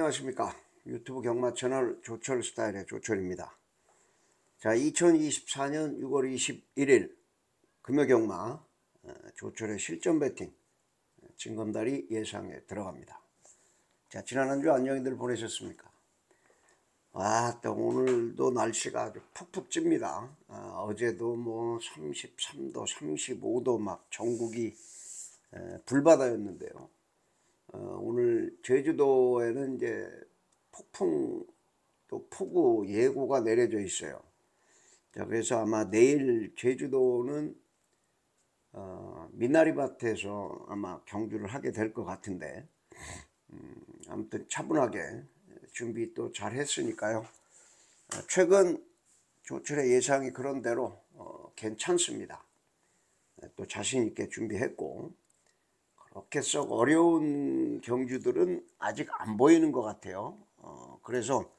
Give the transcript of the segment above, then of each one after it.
안녕하십니까. 유튜브 경마 채널 조철 스타일의 조철입니다. 자, 2024년 6월 21일 금요 경마 조철의 실전 배팅 징검다리 예상에 들어갑니다. 자, 지난 한 주 안녕히들 보내셨습니까? 또 오늘도 날씨가 아주 푹푹 찝니다. 어제도 뭐 33도 35도 막 전국이 불바다였는데요. 오늘 제주도에는 이제 폭풍 또 폭우 예고가 내려져 있어요. 자, 그래서 아마 내일 제주도는 미나리밭에서 아마 경주를 하게 될 것 같은데, 아무튼 차분하게 준비 또 잘 했으니까요. 최근 조철의 예상이 그런 대로 괜찮습니다. 또 자신 있게 준비했고, 그렇게 썩 어려운 경주들은 아직 안 보이는 것 같아요. 그래서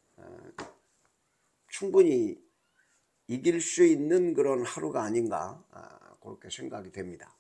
충분히 이길 수 있는 그런 하루가 아닌가 그렇게 생각이 됩니다.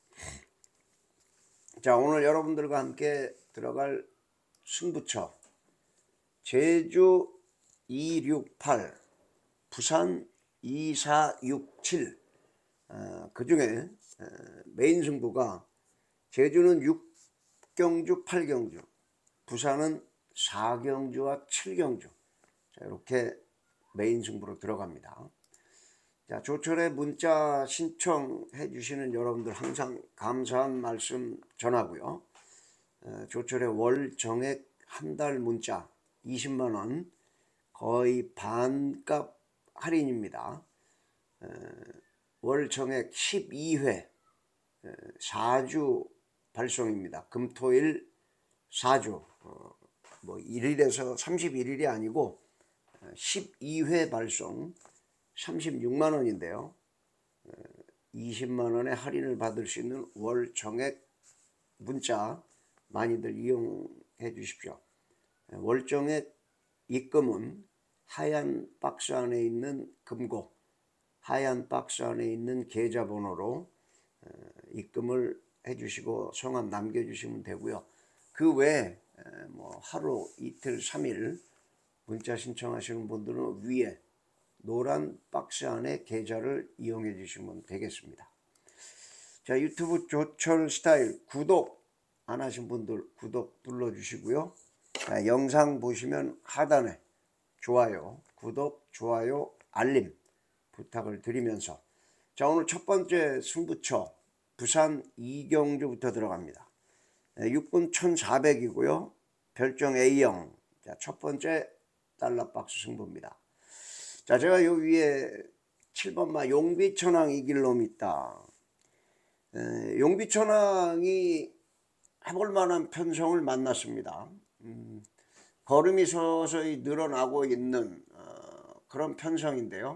자, 오늘 여러분들과 함께 들어갈 승부처 제주 268, 부산 2467, 그 중에 메인 승부가 제주는 6경주 8경주, 부산은 4경주와 7경주. 자, 이렇게 메인 승부로 들어갑니다. 자, 조철의 문자 신청해 주시는 여러분들 항상 감사한 말씀 전하고요. 조철의 월 정액 한 달 문자 20만원, 거의 반값 할인입니다. 월 정액 12회 4주 발송입니다. 금토일 4주, 뭐 1일에서 31일이 아니고 12회 발송 36만원인데요. 20만원의 할인을 받을 수 있는 월 정액 문자 많이들 이용해 주십시오. 월 정액 입금은 하얀 박스 안에 있는 금고, 하얀 박스 안에 있는 계좌번호로 입금을 해주시고 성함 남겨주시면 되고요. 그 외에 뭐 하루, 이틀, 3일 문자 신청하시는 분들은 위에 노란 박스 안에 계좌를 이용해 주시면 되겠습니다. 자, 유튜브 조철 스타일 구독 안 하신 분들 구독 눌러주시고요. 자, 영상 보시면 하단에 좋아요, 구독, 좋아요, 알림 부탁을 드리면서, 자, 오늘 첫 번째 승부처 부산 2경주부터 들어갑니다. 6분 1400이고요. 별정 A형. 자, 첫 번째 달러박스 승부입니다. 자, 제가 요 위에 7번마 용비천왕 이길 놈 있다. 용비천왕이 해볼 만한 편성을 만났습니다. 걸음이 서서히 늘어나고 있는 그런 편성인데요.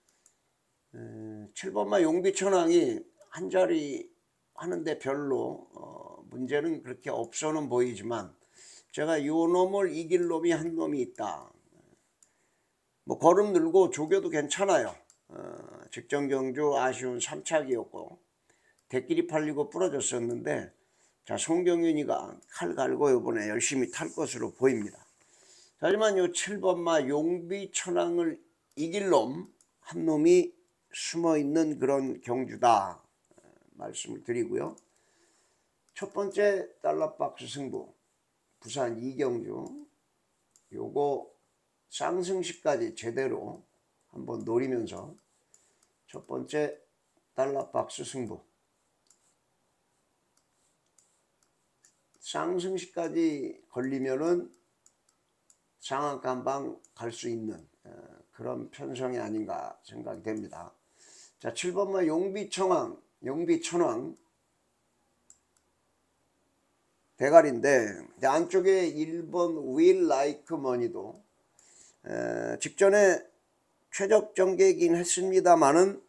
7번마 용비천왕이 한 자리 하는데 별로 문제는 그렇게 없어는 보이지만, 제가 요 놈을 이길 놈이 한 놈이 있다. 뭐 걸음 늘고 조교도 괜찮아요. 직전경주 아쉬운 3착이었고 대끼리 팔리고 부러졌었는데, 자, 송경윤이가 칼 갈고 이번에 열심히 탈 것으로 보입니다. 하지만 요 7번마 용비천왕을 이길 놈 한 놈이 숨어있는 그런 경주다 말씀을 드리고요. 첫 번째 달러박스 승부 부산 2경주, 요거 쌍승시까지 제대로 한번 노리면서 첫 번째 달러박스 승부 쌍승시까지 걸리면은 상한가방 갈 수 있는 그런 편성이 아닌가 생각이 됩니다. 자, 7번마 용비천왕 대가리인데, 안쪽에 1번 윌 라이크 머니도 직전에 최적 전개이긴 했습니다만은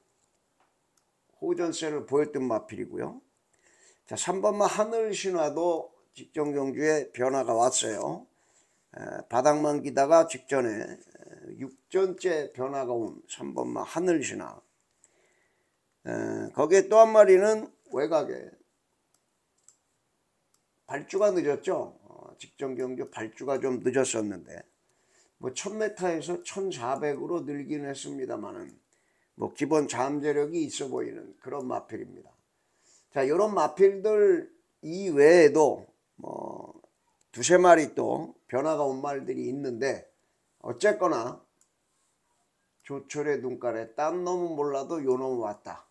호전세를 보였던 마필이고요. 자, 3번마 하늘신화도 직전 경주에 변화가 왔어요. 바닥만 기다가 직전에 6전째 변화가 온 3번마 하늘신화. 거기에 또 한 마리는 외곽에 발주가 늦었죠. 직전 경주 발주가 좀 늦었었는데 뭐 1000m에서 1400으로 늘긴 했습니다만은 뭐 기본 잠재력이 있어 보이는 그런 마필입니다. 자, 이런 마필들 이외에도 뭐 두세 마리 또 변화가 온 말들이 있는데 어쨌거나 조철의 눈깔에 딴 놈은 몰라도 요 놈은 왔다.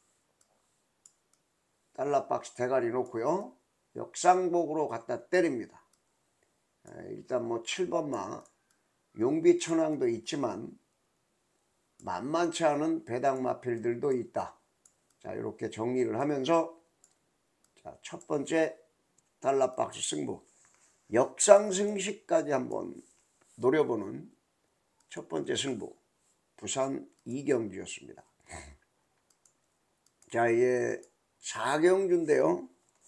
달러박스 대가리 놓고요. 역상복으로 갖다 때립니다. 일단 뭐 7번마 용비천왕도 있지만 만만치 않은 배당마필들도 있다. 자, 이렇게 정리를 하면서 자, 첫 번째 달러박스 승부 역상승시까지 한번 노려보는 첫 번째 승부 부산 2경주였습니다. 자, 이제 4경주인데요.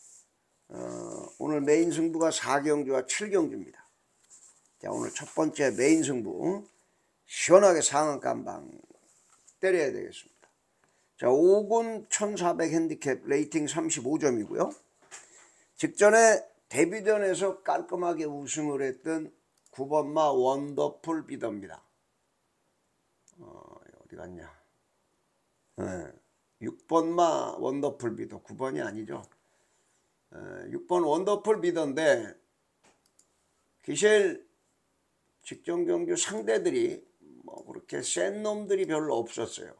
오늘 메인 승부가 4경주와 7경주입니다. 자, 오늘 첫 번째 메인 승부 시원하게 상한가 한방 때려야 되겠습니다. 자, 5군 1400 핸디캡 레이팅 35점이고요. 직전에 데뷔전에서 깔끔하게 우승을 했던 9번마 원더풀 비더입니다. 어디 갔냐? 6번마 원더풀 비더 9번이 아니죠. 6번 원더풀 비더인데 기실 직전 경주 상대들이 뭐 그렇게 센 놈들이 별로 없었어요.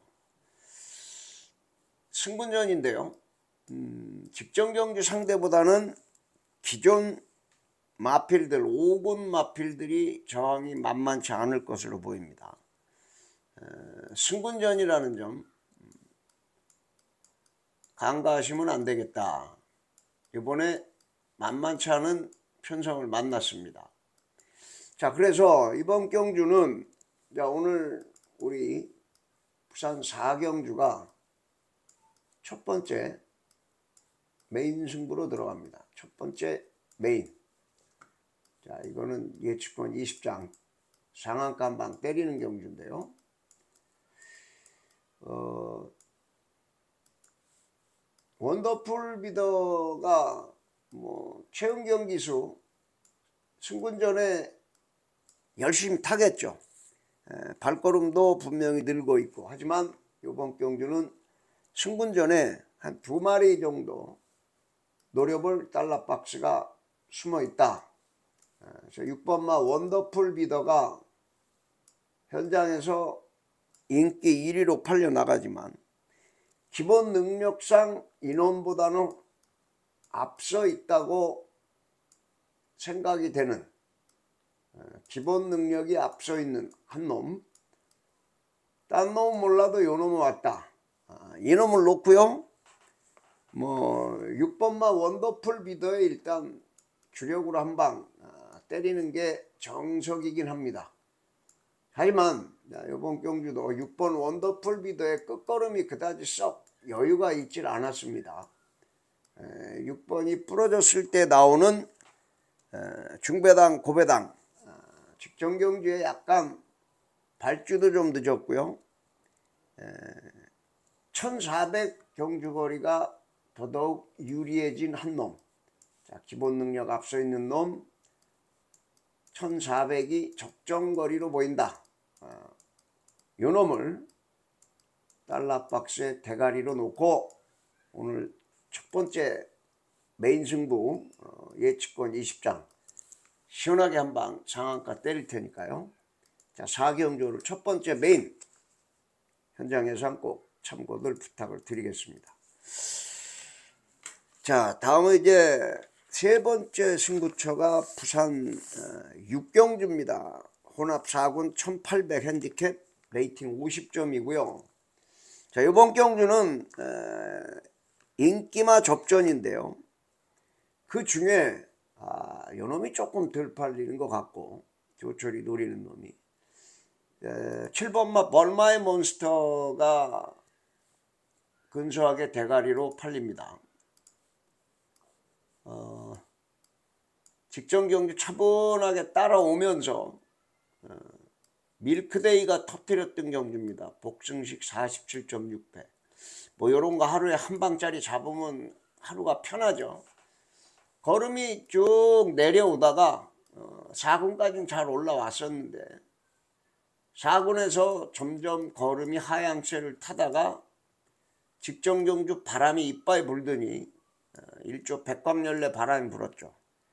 승분전인데요. 직전 경주 상대보다는 기존 마필들 5군 마필들이 저항이 만만치 않을 것으로 보입니다. 승분전이라는 점 간과하시면 안 되겠다. 이번에 만만치 않은 편성을 만났습니다. 자, 그래서 이번 경주는 자, 오늘 우리 부산 4경주가 첫 번째 메인 승부로 들어갑니다. 첫 번째 메인. 자, 이거는 예측권 20장 상한가 한방 때리는 경주인데요. 원더풀 비더가 뭐 최응 경기수 승분전에 열심히 타겠죠. 발걸음도 분명히 늘고 있고 하지만 이번 경주는 승분전에 한 2마리 정도 노려볼 달러박스가 숨어 있다. 6번마 원더풀 비더가 현장에서 인기 1위로 팔려 나가지만 기본 능력상 인원보다는 앞서 있다고 생각이 되는 기본 능력이 앞서 있는 한 놈, 딴 놈은 몰라도 요 놈은 왔다. 이 놈을 놓고요. 뭐 6번마 원더풀 비더에 일단 주력으로 한방 때리는 게 정석이긴 합니다. 하지만 이번 경주도 6번 원더풀 비더의 끝걸음이 그다지 썩 여유가 있질 않았습니다. 6번이 부러졌을 때 나오는 중배당 고배당 직전 경주에 약간 발주도 좀 늦었고요. 1400 경주거리가 더더욱 유리해진 한 놈. 자, 기본 능력 앞서 있는 놈 1400이 적정거리로 보인다. 요 놈을 달러박스에 대가리로 놓고 오늘 첫 번째 메인 승부 예측권 20장 시원하게 한방 상한가 때릴 테니까요. 자, 4경주를 첫 번째 메인 현장 예상 꼭 참고들 부탁을 드리겠습니다. 자, 다음은 이제 세 번째 승부처가 부산 6경주입니다. 혼합 4군 1800 핸디캡 레이팅 50점이고요. 자, 이번 경주는 인기마 접전인데요. 그 중에 요 놈이 조금 덜 팔리는 것 같고 조철이 노리는 놈이 7번마 벌마의 몬스터가 근소하게 대가리로 팔립니다. 직전 경주 차분하게 따라오면서 밀크데이가 터뜨렸던 경주입니다. 복승식 47.6배. 뭐 요런 거 하루에 한 방짜리 잡으면 하루가 편하죠. 걸음이 쭉 내려오다가 4군까지는 잘 올라왔었는데 4군에서 점점 걸음이 하향세를 타다가 직전경주 바람이 이빠이 불더니 일조 백광열내 바람이 불었죠.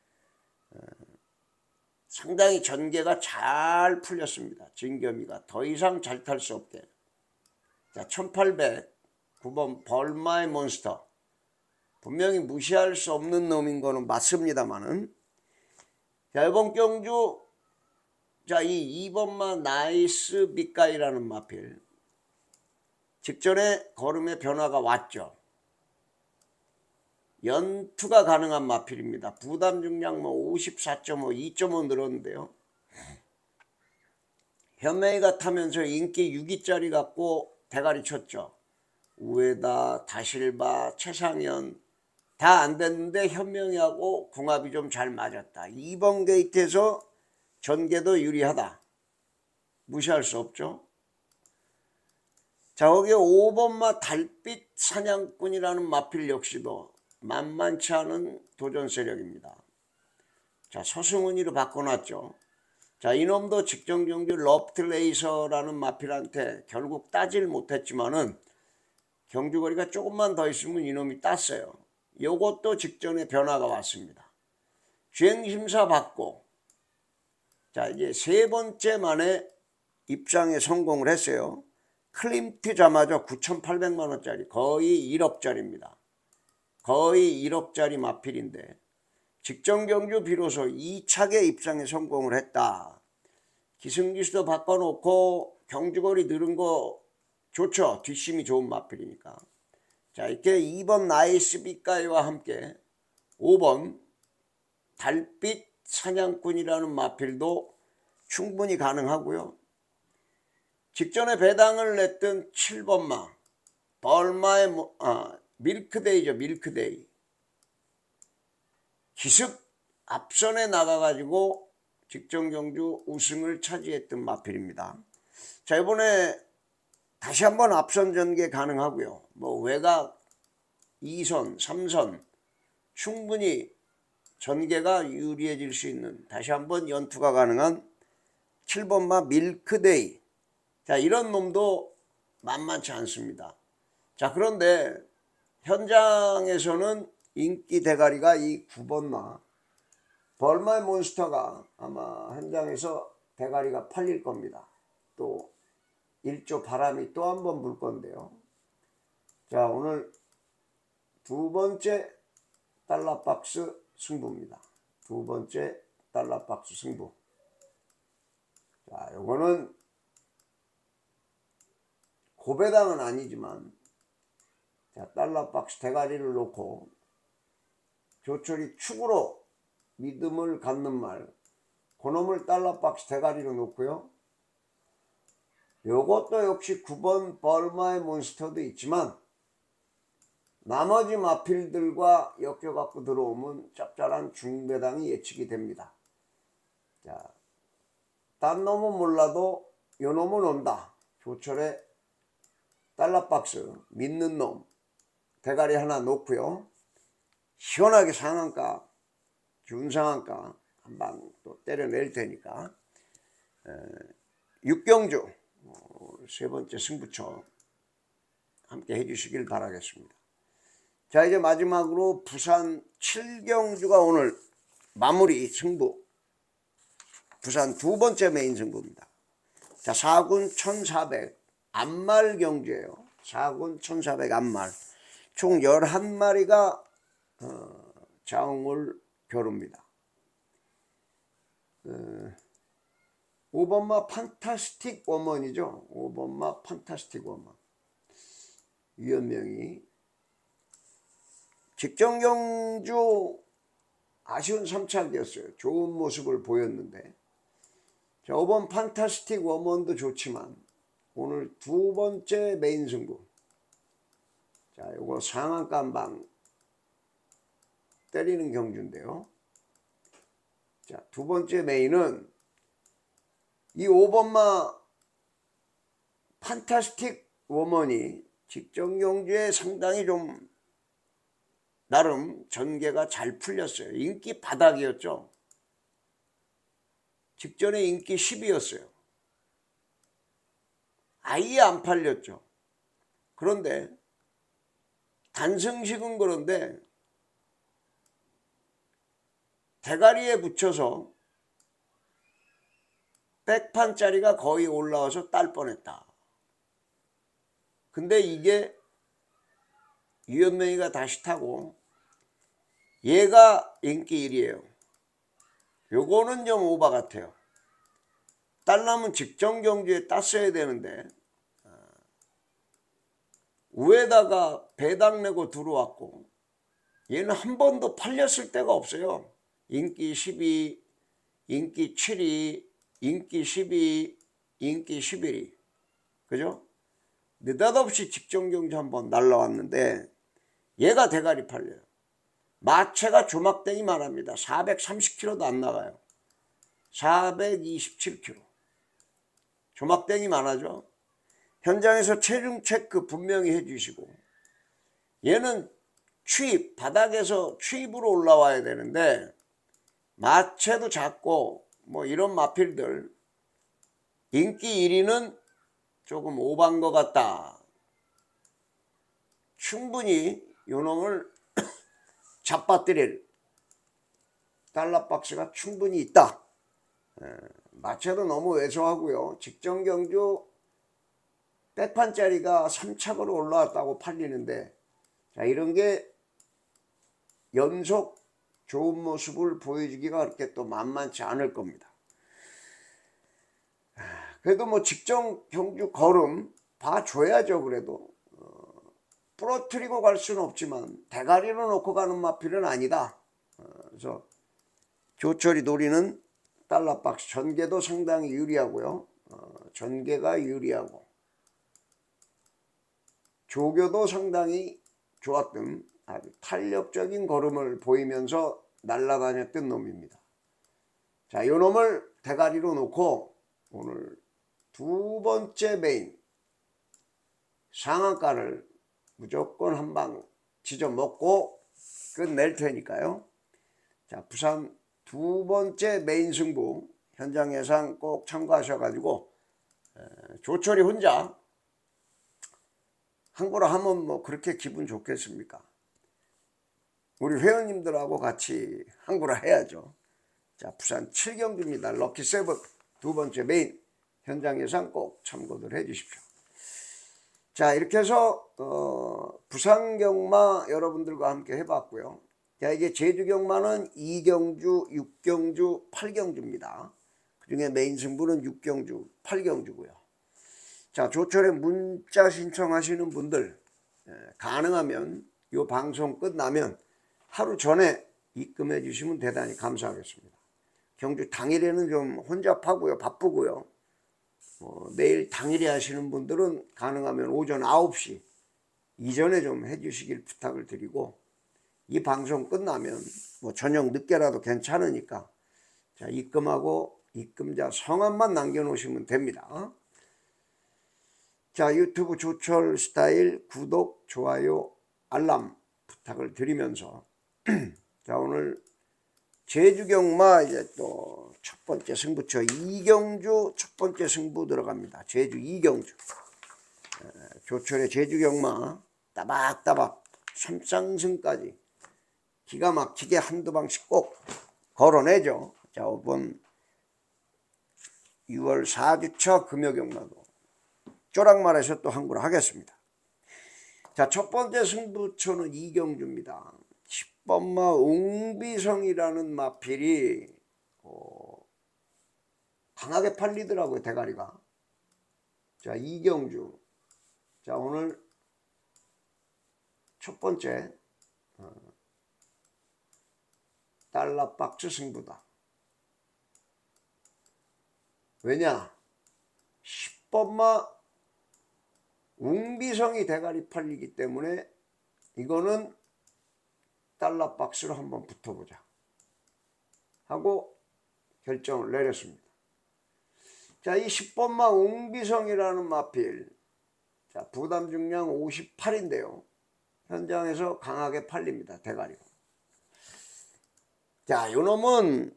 상당히 전개가 잘 풀렸습니다. 진겸이가 더 이상 잘 탈 수 없게. 자, 1809번 벌마의 몬스터. 분명히 무시할 수 없는 놈인 거는 맞습니다만은, 자, 이번 경주, 자, 이 2번마 나이스 밑가이라는 마필. 직전에 걸음의 변화가 왔죠. 연투가 가능한 마필입니다. 부담 중량 54.5, 2.5 늘었는데요. 현명이가 타면서 인기 6위짜리 갖고 대가리 쳤죠. 우에다, 다실바, 최상현 다 안 됐는데 현명이하고 궁합이 좀 잘 맞았다. 2번 게이트에서 전개도 유리하다. 무시할 수 없죠. 자, 거기에 5번마 달빛 사냥꾼이라는 마필 역시도 만만치 않은 도전 세력입니다. 자, 서승훈이로 바꿔놨죠. 자, 이놈도 직전 경주 러프트레이서라는 마필한테 결국 따질 못했지만은 경주거리가 조금만 더 있으면 이놈이 땄어요. 요것도 직전에 변화가 왔습니다. 주행심사 받고, 자, 이제 세 번째 만에 입상에 성공을 했어요. 클림트 자마저 9,800만원짜리, 거의 1억짜리입니다. 거의 1억짜리 마필인데 직전 경주 비로소 2차계 입상에 성공을 했다. 기승기수도 바꿔놓고 경주거리 늘은 거 좋죠. 뒷심이 좋은 마필이니까. 자, 이렇게 2번 나이스 빛가이와 함께 5번 달빛 사냥꾼이라는 마필도 충분히 가능하고요. 직전에 배당을 냈던 7번마 벌마의 밀크데이죠. 밀크데이. 기습 앞선에 나가가지고 직전 경주 우승을 차지했던 마필입니다. 자, 이번에 다시 한번 앞선 전개 가능하고요. 외곽 2선, 3선 충분히 전개가 유리해질 수 있는 다시 한번 연투가 가능한 7번마 밀크데이. 자, 이런 놈도 만만치 않습니다. 자, 그런데 현장에서는 인기 대가리가 이 9번마 벌마의 몬스터가 아마 현장에서 대가리가 팔릴 겁니다. 또 일조 바람이 또 한 번 불 건데요. 자, 오늘 두 번째 달러박스 승부입니다. 두 번째 달러박스 승부. 자, 요거는 고배당은 아니지만, 자, 달러박스 대가리를 놓고 조철이 축으로 믿음을 갖는 말, 그놈을 달러박스 대가리로 놓고요. 요것도 역시 9번 벌마의 몬스터도 있지만 나머지 마필들과 엮여갖고 들어오면 짭짤한 중배당이 예측이 됩니다. 자, 딴 놈은 몰라도 요 놈은 온다. 조철의 달러박스 믿는 놈 대가리 하나 놓고요. 시원하게 상한가, 준상한가 한 방 또 때려낼 테니까 6경주 세 번째 승부처 함께 해주시길 바라겠습니다. 자, 이제 마지막으로 부산 7경주가 오늘 마무리 승부. 부산 두 번째 메인 승부입니다. 자, 4군 1400 암말 경주예요. 4군 1400 암말. 총 11마리가 자웅을 겨룹니다. 5번마 판타스틱 워먼이죠. 5번마 판타스틱 워먼. 유연명이 직전 경주 아쉬운 3차기였어요. 좋은 모습을 보였는데, 자, 5번 판타스틱 워먼도 좋지만 오늘 두 번째 메인 승부. 자, 요거 상한가 한 방 때리는 경주인데요. 자, 두 번째 메인은 이 5번마 판타스틱 워먼이 직전 경주에 상당히 좀 나름 전개가 잘 풀렸어요. 인기 바닥이었죠. 직전에 인기 10이었어요. 아예 안 팔렸죠. 그런데 단승식은 그런데 대가리에 붙여서 백판짜리가 거의 올라와서 딸 뻔했다. 근데 이게 유연명이가 다시 타고 얘가 인기 1위에요. 요거는 좀 오바 같아요. 딸라면 직전 경주에 땄어야 되는데 위에다가 배당 내고 들어왔고 얘는 한 번도 팔렸을 때가 없어요. 인기 12, 인기 7위, 인기 12, 인기 11위. 그죠? 느닷없이 직전 경주 한번 날라왔는데 얘가 대가리 팔려요. 마체가 조막땡이 말합니다. 430kg도 안 나가요. 427kg. 조막땡이 많아죠. 현장에서 체중 체크 분명히 해주시고 얘는 추입, 바닥에서 추입으로 올라와야 되는데 마체도 작고 뭐 이런 마필들 인기 1위는 조금 오반 것 같다. 충분히 요놈을 잡아뜨릴 달러박스가 충분히 있다. 마체도 너무 왜소하고요. 직전 경주 백판짜리가 3착으로 올라왔다고 팔리는데 자, 이런 게 연속 좋은 모습을 보여주기가 그렇게 또 만만치 않을 겁니다. 그래도 뭐 직전 경주 걸음 봐줘야죠. 그래도 부러뜨리고 갈 수는 없지만 대가리로 놓고 가는 마필은 아니다. 그래서 조철이 노리는 달러박스 전개도 상당히 유리하고요. 전개가 유리하고 조교도 상당히 좋았던 아주 탄력적인 걸음을 보이면서 날아다녔던 놈입니다. 자, 이 놈을 대가리로 놓고 오늘 두 번째 메인 상한가를 무조건 한 방 지져 먹고 끝낼 테니까요. 자, 부산 두 번째 메인 승부 현장 예상 꼭 참고하셔가지고 조철이 혼자 항구라 하면 뭐 그렇게 기분 좋겠습니까? 우리 회원님들하고 같이 항구라 해야죠. 자, 부산 7경주입니다. 럭키 세븐 두 번째 메인 현장 예상 꼭 참고들 해 주십시오. 자, 이렇게 해서 부산 경마 여러분들과 함께 해봤고요. 자, 이게 제주 경마는 2경주, 6경주, 8경주입니다. 그중에 메인 승부는 6경주, 8경주고요. 자, 조철에 문자 신청하시는 분들 가능하면 이 방송 끝나면 하루 전에 입금해 주시면 대단히 감사하겠습니다. 경주 당일에는 좀 혼잡하고요, 바쁘고요. 내일 당일에 하시는 분들은 가능하면 오전 9시 이전에 좀 해주시길 부탁을 드리고 이 방송 끝나면 뭐 저녁 늦게라도 괜찮으니까 자, 입금하고 입금자 성함만 남겨놓으시면 됩니다. 자, 유튜브 조철 스타일 구독, 좋아요, 알람 부탁을 드리면서 자, 오늘 제주 경마 이제 또 첫 번째 승부처 2경주 첫 번째 승부 들어갑니다. 제주 2경주 조철의 제주 경마 따박따박 3상승까지 기가 막히게 한두 방씩 꼭 걸어내죠. 자, 이번 6월 4주차 금요경마도 쪼락말에서 또 항구를 하겠습니다. 자, 첫 번째 승부처는 2경주입니다. 10번마 웅비성이라는 마필이 강하게 팔리더라고요. 대가리가. 자, 2경주. 자, 오늘 첫 번째 달러박스 승부다. 왜냐? 10번마 웅비성이 대가리 팔리기 때문에 이거는 달러박스로 한번 붙어보자 하고 결정을 내렸습니다. 자, 이 10번마 웅비성이라는 마필 자, 부담 중량 58인데요. 현장에서 강하게 팔립니다. 대가리가. 자, 요놈은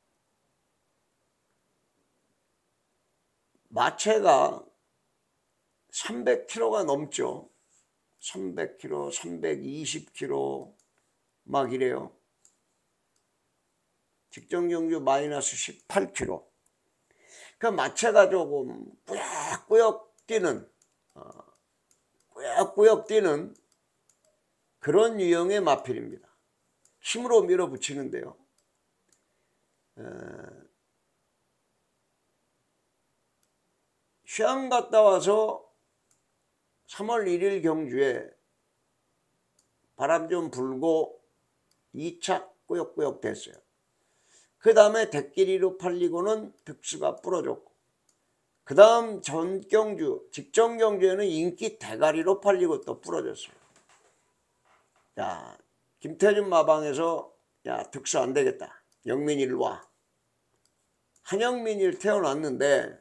마체가 300kg가 넘죠. 300kg, 320kg 막 이래요. 직전경주 마이너스 18kg. 그 마체가 조금 꾸역꾸역 뛰는 그런 유형의 마필입니다. 힘으로 밀어붙이는데요. 휴양 갔다 와서 3월 1일 경주에 바람 좀 불고 2차 꾸역꾸역 됐어요. 그 다음에 대끼리로 팔리고는 득수가 부러졌고, 그 다음 전경주, 직전경주에는 인기 대가리로 팔리고 또 부러졌어요. 야, 김태준 마방에서 야, 득수 안 되겠다. 영민이 일로 와. 한영민이 태어났는데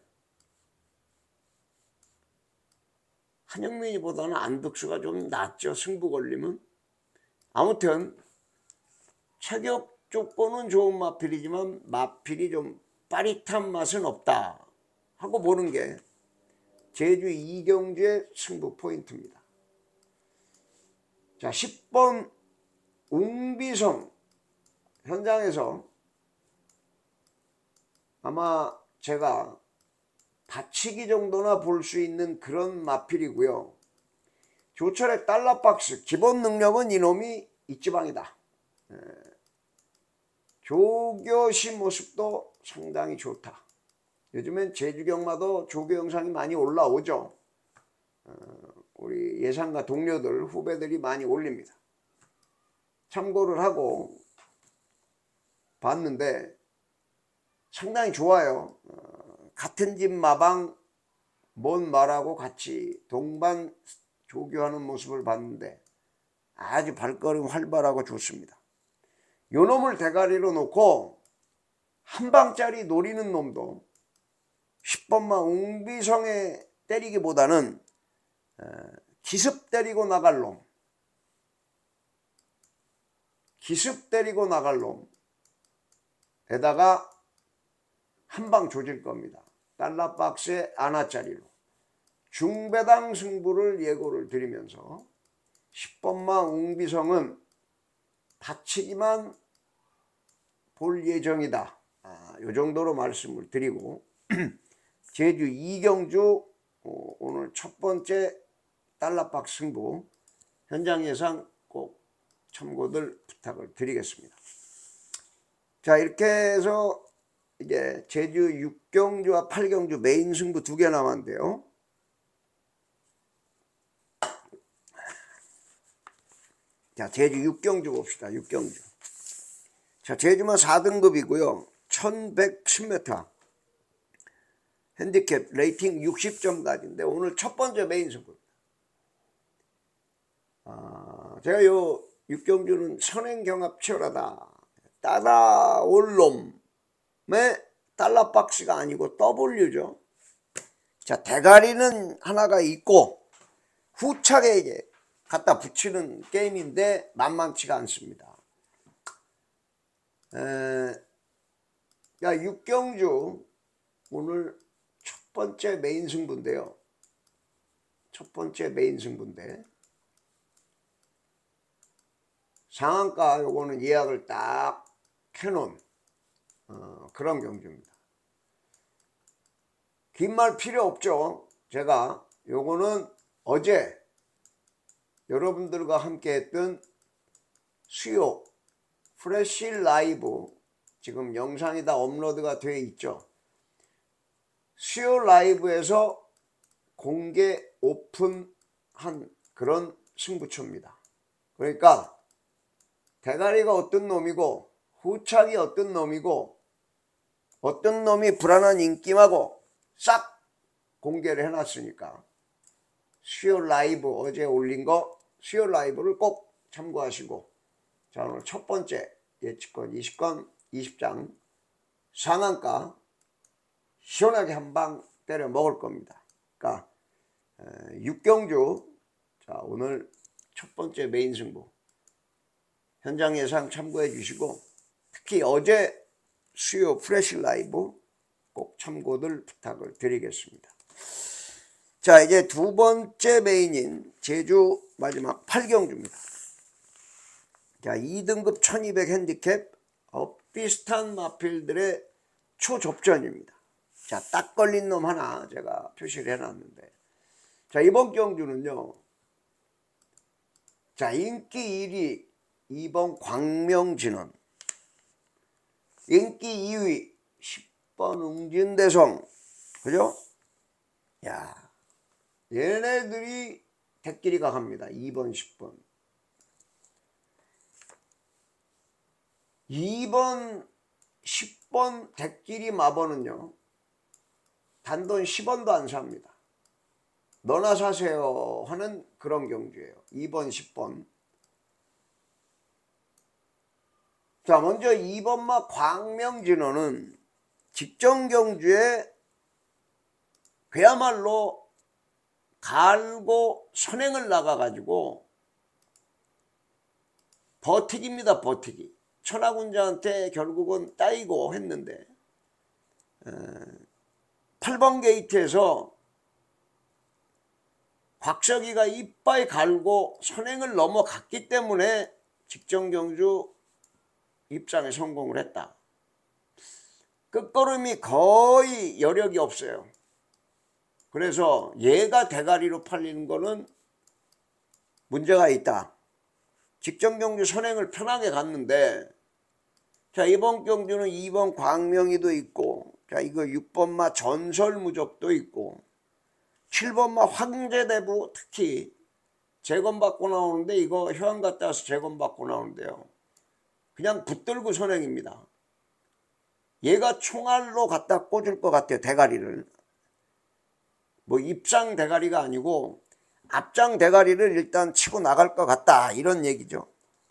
한영민이보다는 안득수가 좀 낫죠. 승부 걸리면. 아무튼 체격 조건은 좋은 마필이지만 마필이 좀 빠릿한 맛은 없다 하고 보는 게 제주 이경주의 승부 포인트입니다. 자, 10번 웅비성 현장에서 아마 제가 받치기 정도나 볼 수 있는 그런 마필이고요. 조철의 달러박스 기본 능력은 이놈이 이지방이다. 조교시 모습도 상당히 좋다. 요즘엔 제주경마도 조교 영상이 많이 올라오죠. 우리 예상가 동료들 후배들이 많이 올립니다. 참고를 하고 봤는데 상당히 좋아요. 같은 집 마방 뭔 말하고 같이 동반 조교하는 모습을 봤는데 아주 발걸음 활발하고 좋습니다. 요 놈을 대가리로 놓고 한 방짜리 노리는 놈도 10번마 웅비성에 때리기보다는 기습 때리고 나갈 놈, 에다가 한 방 조질 겁니다. 달러박스의 아나짜리로 중배당 승부를 예고를 드리면서 10번마 웅비성은 다치기만 볼 예정이다. 요 정도로 말씀을 드리고 제주 이경주 오늘 첫 번째 달러박스 승부 현장 예상 꼭 참고들 부탁을 드리겠습니다. 자, 이렇게 해서 이제 제주 6경주와 8경주 메인 승부 2개 남았는데요. 자, 제주 6경주 봅시다. 6경주. 자, 제주마 4등급이고요. 1110m. 핸디캡 레이팅 60점까지인데 오늘 첫 번째 메인 승부입니다. 제가 요 6경주는 선행경합 치열하다. 따라올 놈의 달러박스가 아니고 W죠. 자, 대가리는 하나가 있고 후차게 이제 갖다 붙이는 게임인데 만만치가 않습니다. 야, 6경주 오늘 첫 번째 메인 승부인데요. 상한가 요거는 예약을 딱 해놓은 그런 경주입니다. 긴 말 필요 없죠. 제가 요거는 어제 여러분들과 함께 했던 수요 프레시 라이브 지금 영상이 다 업로드가 되어 있죠. 수요 라이브에서 공개 오픈한 그런 승부처입니다. 그러니까 대가리가 어떤 놈이고 후착이 어떤 놈이고 어떤 놈이 불안한 인기마고 싹 공개를 해놨으니까 수요 라이브 어제 올린 거 수요 라이브를 꼭 참고하시고, 자, 오늘 첫 번째 예측권 20권 20장 상한가 시원하게 한 방 때려 먹을 겁니다. 그러니까 6경주 자, 오늘 첫 번째 메인 승부 현장 예상 참고해 주시고 특히 어제 수요 프레시 라이브 꼭 참고들 부탁을 드리겠습니다. 자, 이제 두 번째 메인인 제주 마지막 8경주입니다. 자, 2등급 1200 핸디캡 비슷한 마필들의 초접전입니다. 자, 딱 걸린 놈 하나 제가 표시를 해놨는데, 자, 이번 경주는요, 자, 인기 1위 2번 광명진원, 인기 2위 10번 웅진대성, 그죠? 야, 얘네들이 대끼리가 갑니다. 2번 10번 2번 10번 대끼리 마번은요 단돈 10원도 안 삽니다. 너나 사세요 하는 그런 경주예요. 2번 10번. 자, 먼저 2번마 광명진원은 직전 경주에 그야말로 갈고 선행을 나가가지고 버티기입니다. 버티기. 천하군자한테 결국은 따이고 했는데 8번 게이트에서 곽석이가 이빨 갈고 선행을 넘어갔기 때문에 직전 경주 입상에 성공을 했다. 끝걸음이 거의 여력이 없어요. 그래서 얘가 대가리로 팔리는 거는 문제가 있다. 직전 경주 선행을 편하게 갔는데, 자, 이번 경주는 2번 광명이도 있고, 자, 이거 6번마 전설무적도 있고, 7번마 황제대부 특히 재검받고 나오는데, 이거 효안 갔다 와서 재검받고 나오는데요, 그냥 붙들고 선행입니다. 얘가 총알로 갖다 꽂을 것 같아요. 대가리를. 뭐 입상 대가리가 아니고 앞장 대가리를 일단 치고 나갈 것 같다, 이런 얘기죠.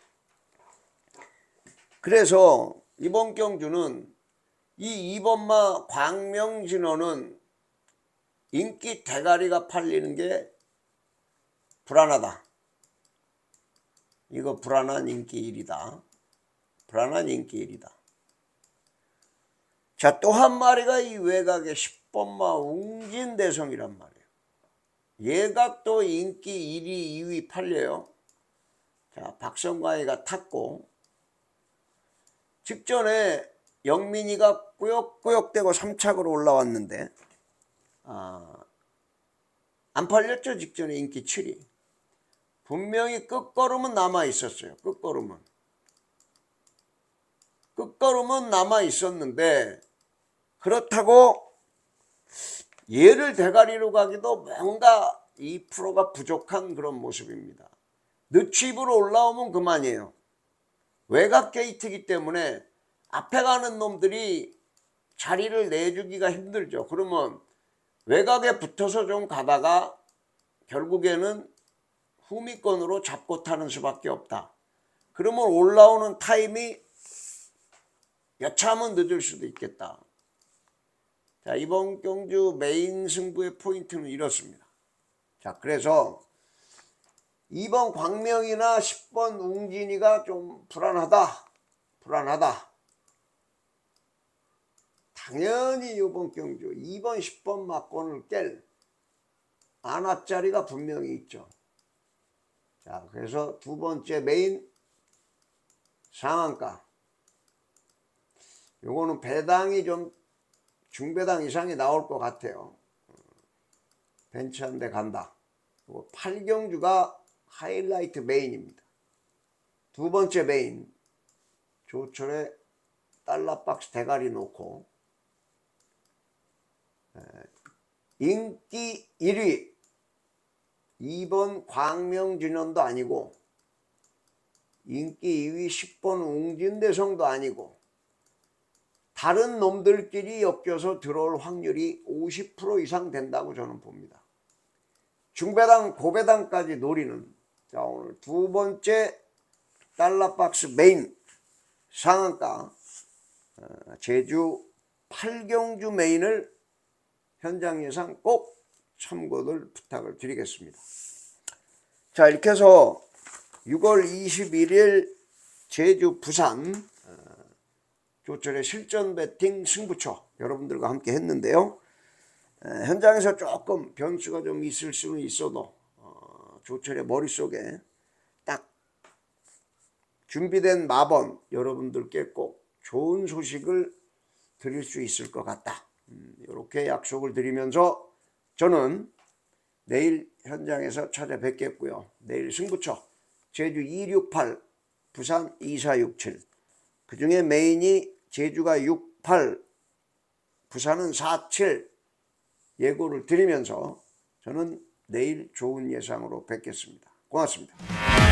그래서 이번 경주는 이 2번마 광명진원은 인기 대가리가 팔리는 게 불안하다. 이거 불안한 인기 1이다. 불안한 인기 1이다. 자, 또 한 마리가 이 외곽의 10번마 웅진대성이란 말이에요. 얘가 또 인기 1위, 2위 팔려요. 자, 박성광이가 탔고, 직전에 영민이가 꾸역꾸역대고 3착으로 올라왔는데 안 팔렸죠. 직전에 인기 7위. 분명히 끝걸음은 남아있었어요. 끝걸음은 남아있었는데 그렇다고 얘를 대가리로 가기도 뭔가 2%가 부족한 그런 모습입니다. 늦추입으로 올라오면 그만이에요. 외곽 게이트이기 때문에 앞에 가는 놈들이 자리를 내주기가 힘들죠. 그러면 외곽에 붙어서 좀 가다가 결국에는 후미권으로 잡고 타는 수밖에 없다. 그러면 올라오는 타임이 여차하면 늦을 수도 있겠다. 자, 이번 경주 메인 승부의 포인트는 이렇습니다. 자, 그래서 2번 광명이나 10번 웅진이가 좀 불안하다. 당연히 이번 경주 2번 10번 막권을 깰 안압자리가 분명히 있죠. 자, 그래서 두 번째 메인 상한가, 요거는 배당이 좀 중배당 이상이 나올 것 같아요. 벤치 한 대 간다. 8경주가 하이라이트 메인입니다. 두 번째 메인 조철에 달러박스 대가리 놓고 인기 1위 2번 광명진원도 아니고 인기 2위 10번 웅진대성도 아니고 다른 놈들끼리 엮여서 들어올 확률이 50% 이상 된다고 저는 봅니다. 중배당 고배당까지 노리는, 자, 오늘 두 번째 달러박스 메인 상한가 제주 8경주 메인을 현장 예상 꼭 참고들 부탁을 드리겠습니다. 자, 이렇게 해서 6월 21일 제주 부산 조철의 실전 배팅 승부처 여러분들과 함께 했는데요. 현장에서 조금 변수가 좀 있을 수는 있어도 조철의 머릿속에 딱 준비된 마번 여러분들께 꼭 좋은 소식을 드릴 수 있을 것 같다. 이렇게 약속을 드리면서 저는 내일 현장에서 찾아뵙겠고요. 내일 승부처 제주 268 부산 2467 그중에 메인이 제주가 68 부산은 47 예고를 드리면서 저는 내일 좋은 예상으로 뵙겠습니다. 고맙습니다.